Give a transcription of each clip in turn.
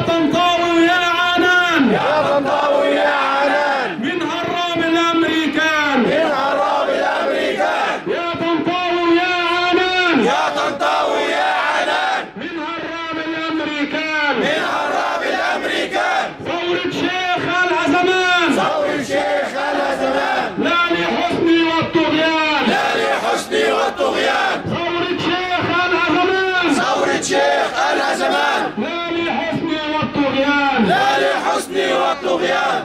طنطاوي يا عنان، يا طنطاوي يا عنان، من هراب الامريكان، من هراب الامريكان. يا طنطاوي يا عنان، يا طنطاوي يا عنان، من هراب الامريكان، من هراب الامريكان. ثورة شيخ الأزمان، ثورة شيخ الأزمان، لا لحسني والطغيان، لا لحسني والطغيان. ثورة شيخ الأزمان، ثورة شيخ الأزمان، لا لحسني والطغيان، لا لحسني والطغيان.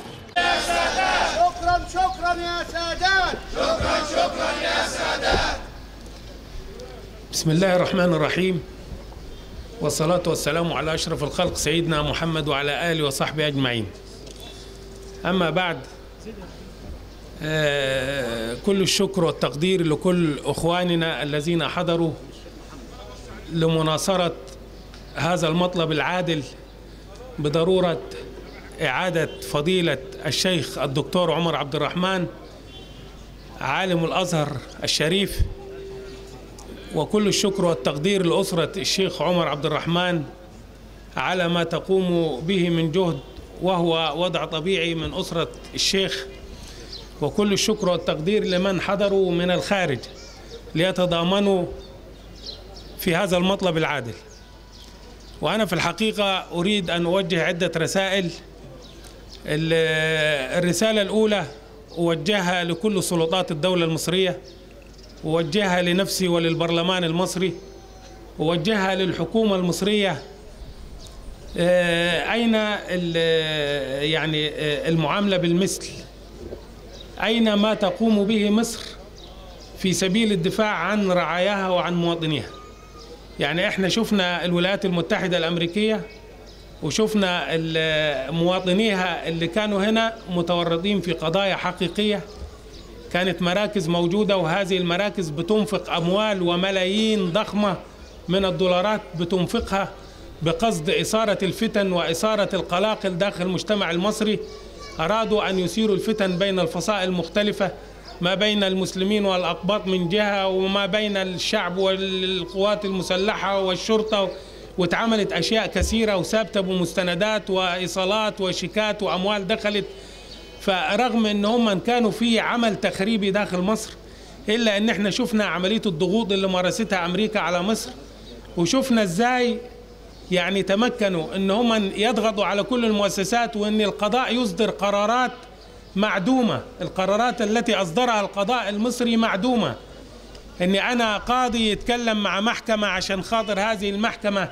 شكرا شكرا يا سادات، شكرا شكرا يا سادات. بسم الله الرحمن الرحيم، والصلاة والسلام على أشرف الخلق سيدنا محمد وعلى آله وصحبه أجمعين. أما بعد، كل الشكر والتقدير لكل أخواننا الذين حضروا لمناصرة هذا المطلب العادل بضرورة إعادة فضيلة الشيخ الدكتور عمر عبد الرحمن عالم الأزهر الشريف. وكل الشكر والتقدير لأسرة الشيخ عمر عبد الرحمن على ما تقوم به من جهد، وهو وضع طبيعي من أسرة الشيخ. وكل الشكر والتقدير لمن حضروا من الخارج ليتضامنوا في هذا المطلب العادل. وأنا في الحقيقة أريد أن أوجه عدة رسائل. الرسالة الأولى أوجهها لكل سلطات الدولة المصرية، أوجهها لنفسي وللبرلمان المصري، أوجهها للحكومة المصرية. أين يعني المعاملة بالمثل؟ أين ما تقوم به مصر في سبيل الدفاع عن رعاياها وعن مواطنيها؟ يعني احنا شفنا الولايات المتحدة الأمريكية وشفنا مواطنيها اللي كانوا هنا متورطين في قضايا حقيقية، كانت مراكز موجودة، وهذه المراكز بتنفق أموال وملايين ضخمة من الدولارات بتنفقها بقصد إثارة الفتن وإثارة القلاقل داخل المجتمع المصري. أرادوا أن يثيروا الفتن بين الفصائل المختلفة، ما بين المسلمين والأقباط من جهة، وما بين الشعب والقوات المسلحة والشرطة، واتعملت أشياء كثيرة وثابتة بمستندات وإيصالات وشيكات وأموال دخلت. فرغم ان هم كانوا في عمل تخريبي داخل مصر، الا ان احنا شفنا عملية الضغوط اللي مارستها امريكا على مصر، وشفنا ازاي يعني تمكنوا ان هم يضغطوا على كل المؤسسات، وان القضاء يصدر قرارات معدومة. القرارات التي اصدرها القضاء المصري معدومة. ان انا قاضي يتكلم مع محكمة عشان خاطر هذه المحكمة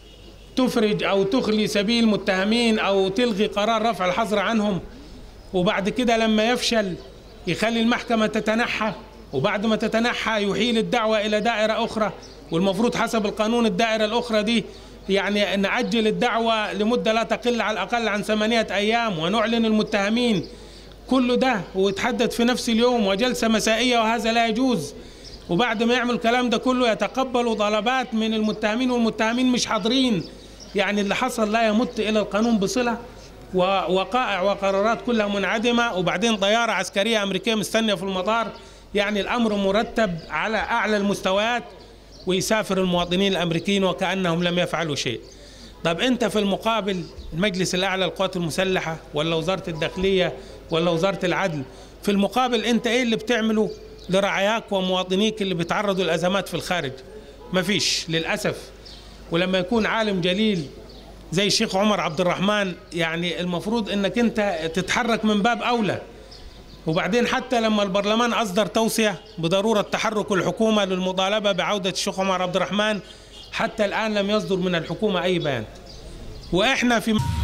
تفرج او تخلي سبيل متهمين او تلغي قرار رفع الحظر عنهم، وبعد كده لما يفشل يخلي المحكمة تتنحى، وبعد ما تتنحى يحيل الدعوة إلى دائرة أخرى. والمفروض حسب القانون الدائرة الأخرى دي يعني نعجل الدعوة لمدة لا تقل على الأقل عن 8 أيام، ونعلن المتهمين. كل ده ويتحدث في نفس اليوم، وجلسة مسائية، وهذا لا يجوز. وبعد ما يعمل الكلام ده كله يتقبلوا طلبات من المتهمين، والمتهمين مش حاضرين. يعني اللي حصل لا يمت إلى القانون بصلة، ووقائع وقرارات كلها منعدمة، وبعدين طيارة عسكرية أمريكية مستنية في المطار. يعني الأمر مرتب على أعلى المستويات، ويسافر المواطنين الأمريكيين وكأنهم لم يفعلوا شيء. طب أنت في المقابل المجلس الأعلى للقوات المسلحة ولا وزارة الداخلية ولا وزارة العدل، في المقابل أنت إيه اللي بتعمله لرعاياك ومواطنيك اللي بيتعرضوا لأزمات في الخارج؟ مفيش للأسف. ولما يكون عالم جليل زي الشيخ عمر عبد الرحمن، يعني المفروض انك انت تتحرك من باب اولى. وبعدين حتى لما البرلمان اصدر توصية بضرورة تحرك الحكومة للمطالبة بعودة الشيخ عمر عبد الرحمن، حتى الان لم يصدر من الحكومة اي بيان. واحنا في